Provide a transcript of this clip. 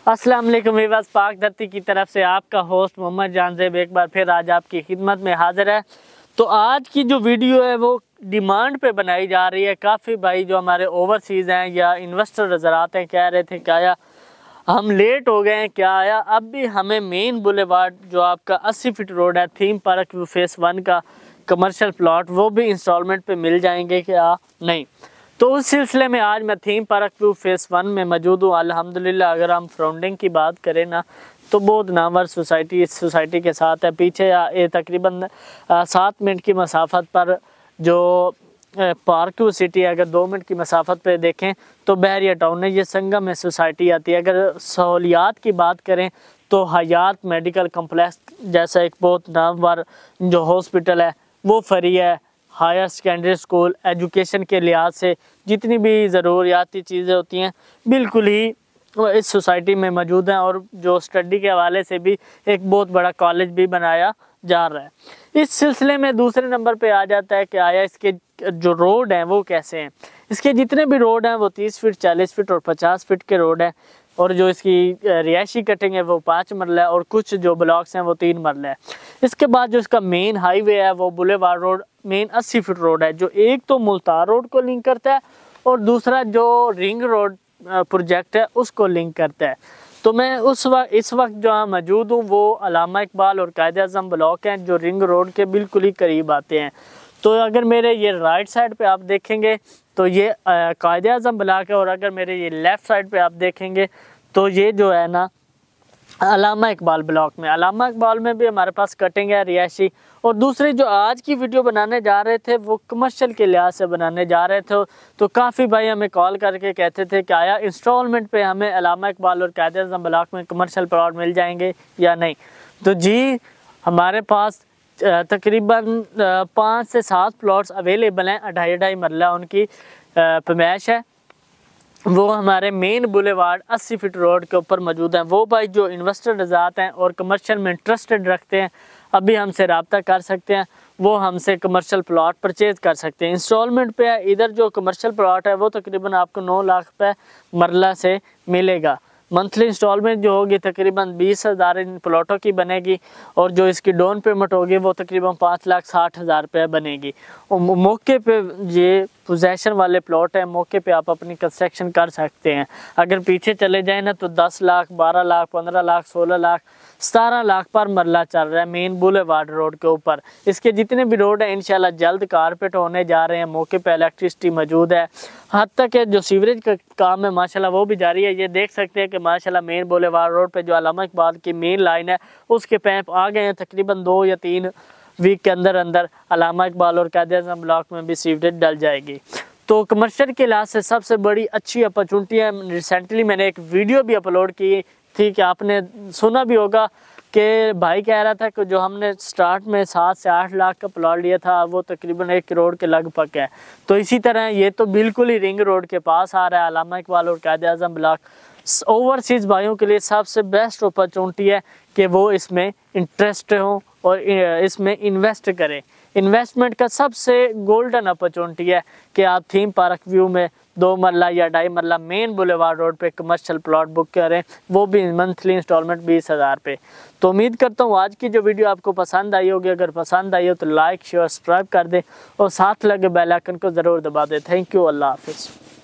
अस्सलाम वालेकुम वीवर्स, पाक धरती की तरफ से आपका होस्ट मोहम्मद जानजेब एक बार फिर आज आपकी खिदमत में हाजिर है। तो आज की जो वीडियो है वो डिमांड पे बनाई जा रही है। काफ़ी भाई जो हमारे ओवरसीज़ हैं या इन्वेस्टर नज़र आते हैं कह रहे थे क्या आया हम लेट हो गए हैं, क्या आया अब भी हमें मेन बुलेवार्ड जो आपका 80 फीट रोड है थीम पार्क व्यू फेस 1 का कमर्शियल प्लॉट वो भी इंस्टॉलमेंट पे मिल जाएंगे क्या नहीं। तो उस सिलसिले में आज मैं थीम पार्क व्यू फेस 1 में मौजूद हूँ। अल्हम्दुलिल्लाह अगर हम सराउंडिंग की बात करें ना तो बहुत नामवर सोसाइटी इस सोसाइटी के साथ है। पीछे ये तकरीबन 7 मिनट की मसाफत पर जो पार्क व्यू सिटी है, अगर 2 मिनट की मसाफत पे देखें तो बहरिया टाउन है, ये संगम में सोसाइटी आती है। अगर सहूलियात की बात करें तो हयात मेडिकल कम्प्लेक्स जैसा एक बहुत नामवर जो हॉस्पिटल है वो फ्री है। हायर सेकेंडरी स्कूल एजुकेशन के लिहाज से जितनी भी ज़रूरियाती चीज़ें होती हैं बिल्कुल ही इस सोसाइटी में मौजूद हैं, और जो स्टडी के हवाले से भी एक बहुत बड़ा कॉलेज भी बनाया जा रहा है। इस सिलसिले में दूसरे नंबर पे आ जाता है कि आया इसके जो रोड हैं वो कैसे हैं। इसके जितने भी रोड हैं वो 30 फीट 40 फीट और 50 फीट के रोड हैं, और जो इसकी रिहायशी कटिंग है वो 5 मरला है और कुछ जो ब्लॉक्स हैं वो 3 मरला है। इसके बाद जो इसका मेन हाईवे है वो boulevard road main 80 feet road है, जो एक तो मुल्तान रोड को लिंक करता है और दूसरा जो रिंग रोड प्रोजेक्ट है उसको लिंक करता है। तो मैं इस वक्त जहाँ मौजूद हूँ वो अल्लामा इकबाल और कायद-ए-आज़म ब्लॉक हैं जो रिंग रोड के बिल्कुल ही करीब आते हैं। तो अगर मेरे ये राइट साइड पे आप देखेंगे तो ये कायद-ए-आज़म ब्लॉक है, और अगर मेरे ये लेफ़्ट साइड पे आप देखेंगे तो ये जो है ना अल्लामा इकबाल ब्लॉक में। अल्लामा इकबाल में भी हमारे पास कटिंग है रिहायशी, और दूसरी जो आज की वीडियो बनाने जा रहे थे वो कमर्शियल के लिहाज से बनाने जा रहे थे। तो काफ़ी भाई हमें कॉल करके कहते थे कि आया इंस्टॉलमेंट पे हमें अल्लामा इकबाल और कायद-ए-आज़म ब्लॉक में कमर्शियल प्लॉट मिल जाएंगे या नहीं। तो जी हमारे पास तकरीबन 5 से 7 प्लॉट्स अवेलेबल हैं। 2.5 मरला उनकी पैमाइश है, वो हमारे मेन बुलेवार्ड 80 फीट रोड के ऊपर मौजूद हैं। वो भाई जो इन्वेस्टर नज़ात हैं और कमर्शियल में इंटरेस्टेड रखते हैं अभी हमसे रब्ता कर सकते हैं, वो हमसे कमर्शियल प्लॉट परचेज़ कर सकते हैं। इंस्टॉलमेंट पे है। इधर जो कमर्शियल प्लॉट है वो तकरीबन आपको 9 लाख रुपये मरला से मिलेगा। मंथली इंस्टॉलमेंट जो होगी तकरीबन 20,000 इन प्लॉटों की बनेगी, और जो इसकी डाउन पेमेंट होगी वो तकरीबन 5,60,000 रुपये बनेगी। और मौके पे ये पोजेशन वाले प्लॉट है, मौके पे आप अपनी कंस्ट्रक्शन कर सकते हैं। अगर पीछे चले जाए ना तो 10 लाख 12 लाख 15 लाख 16 लाख 17 लाख पर मरला चल रहा है मेन बुलेवार्ड रोड के ऊपर। इसके जितने भी रोड हैं इंशाल्लाह जल्द कारपेट होने जा रहे हैं। मौके पे इलेक्ट्रिसिटी मौजूद है, हद तक है जो सीवरेज का काम है माशाल्लाह वो भी जारी है। ये देख सकते हैं कि माशाल्लाह मेन बुलेवार्ड रोड पे जो अल्लामा इकबाल की मेन लाइन है उसके पैप आ गए हैं। तकरीबन 2 या 3 वीक के अंदर अंदर अल्लामा इकबाल और कायद-ए-आज़म ब्लॉक में भी सीवरेज डल जाएगी। तो कमर्शियल के लिहाज से सबसे बड़ी अच्छी अपॉर्चुनिटी है। रिसेंटली मैंने एक वीडियो भी अपलोड की थी कि आपने सुना भी होगा कि भाई कह रहा था कि जो हमने स्टार्ट में 7 से 8 लाख का प्लॉट लिया था वो तकरीबन 1 करोड़ के लगभग है। तो इसी तरह ये तो बिल्कुल ही रिंग रोड के पास आ रहा है अल्लामा इकबाल और कायद-ए-आज़म ब्लॉक। ओवरसीज़ भाइयों के लिए सबसे बेस्ट अपॉर्चुनिटी है कि वो इसमें इंटरेस्ट हों और इसमें इन्वेस्ट करें। इन्वेस्टमेंट का सबसे गोल्डन अपॉर्चुनिटी है कि आप थीम पार्क व्यू में 2 मरला या 2.5 मरला मेन बुलेवार्ड रोड पे कमर्शियल प्लॉट बुक करें, वो भी मंथली इंस्टॉलमेंट 20,000 पे। तो उम्मीद करता हूँ आज की जो वीडियो आपको पसंद आई होगी। अगर पसंद आई हो तो लाइक शेयर सब्सक्राइब कर दें और साथ लगे बेल आइकन को ज़रूर दबा दें। थैंक यू, अल्लाह हाफिज़।